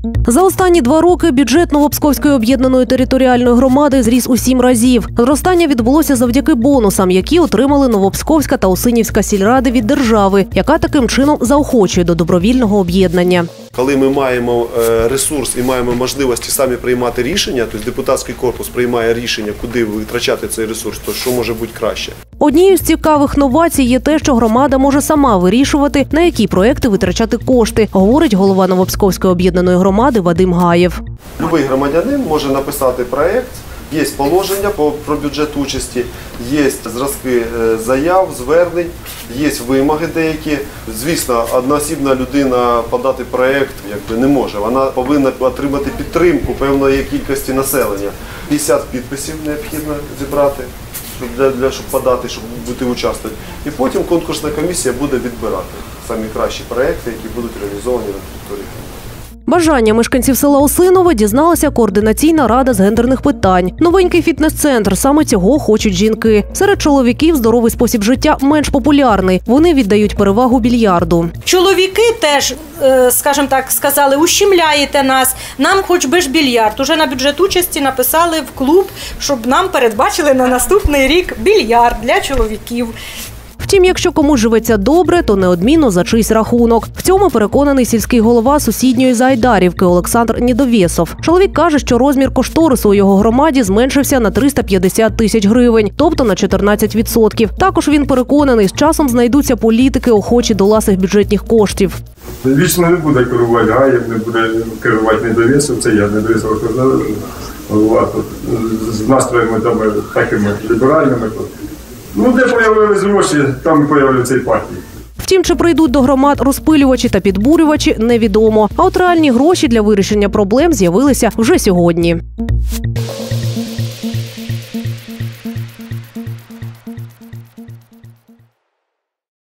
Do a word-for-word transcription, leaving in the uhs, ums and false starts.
За останні два роки бюджет Новопсковської об'єднаної територіальної громади зріс у сім разів. Зростання відбулося завдяки бонусам, які отримали Новопсковська та Усинівська сільради від держави, яка таким чином заохочує до добровільного об'єднання. Коли ми маємо ресурс і маємо можливості самі приймати рішення, тобто депутатський корпус приймає рішення, куди витрачати цей ресурс, то що може бути краще? Однією з цікавих новацій є те, що громада може сама вирішувати, на які проекти витрачати кошти, говорить голова Новопсковської об'єднаної громади Вадим Гаєв. Будь-який громадянин може написати проект, є положення про бюджет участі, є зразки заяв, звернень, є вимоги деякі. Звісно, одноосібна людина подати проект якби не може. Вона повинна отримати підтримку певної кількості населення. п'ятдесят підписів необхідно зібрати, для, для, щоб подати, щоб бути учасником. І потім конкурсна комісія буде відбирати самі кращі проекти, які будуть реалізовані на території. Бажання мешканців села Усинове дізналася координаційна рада з гендерних питань. Новенький фітнес-центр – саме цього хочуть жінки. Серед чоловіків здоровий спосіб життя менш популярний. Вони віддають перевагу більярду. Чоловіки теж, скажімо так, сказали, ущемляєте нас, нам хоч би ж більярд. Уже на бюджет участі написали в клуб, щоб нам передбачили на наступний рік більярд для чоловіків. Втім, якщо комусь живеться добре, то неодмінно за чийсь рахунок. В цьому переконаний сільський голова сусідньої Зайдарівки Олександр Недовєсов. Чоловік каже, що розмір кошторису у його громаді зменшився на триста п'ятдесят тисяч гривень, тобто на чотирнадцять відсотків. Також він переконаний, з часом знайдуться політики, охочі до ласих бюджетних коштів. Вічно не буде керувати Гаєв, не буде керувати Недовєсов, це я, Недовєсов, голова з настроями такими ліберальними. Ну, де появились гроші, там і появляться і партії. Втім, чи прийдуть до громад розпилювачі та підбурювачі, невідомо. А от реальні гроші для вирішення проблем з'явилися вже сьогодні.